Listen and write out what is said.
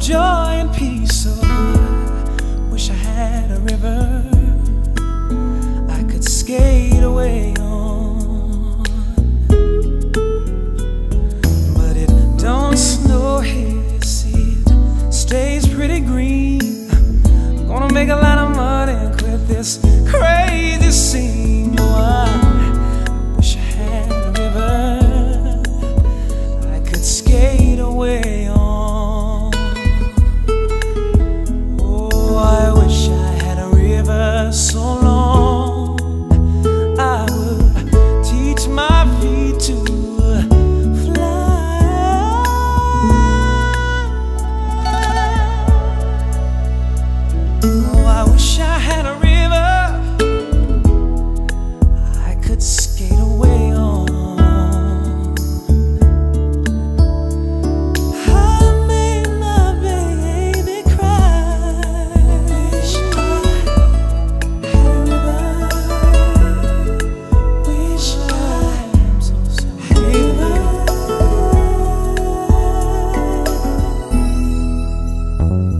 joy and peace. So I wish I had a river I could skate away on. But it don't snow here, see, it stays pretty green. I'm gonna make a lot of money and quit this crazy scene. Oh, I wish I had a river I could skate away on. Oh, I wish I had a river so long I would teach my feet to fly. Oh, I wish I had a river I could skate away on. I made my baby cry. Wish I had a river. Wish I had a river.